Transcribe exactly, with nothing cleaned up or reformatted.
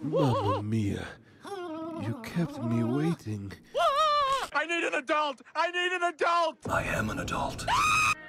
Mamma mia. You kept me waiting. I need an adult! I need an adult! I am an adult.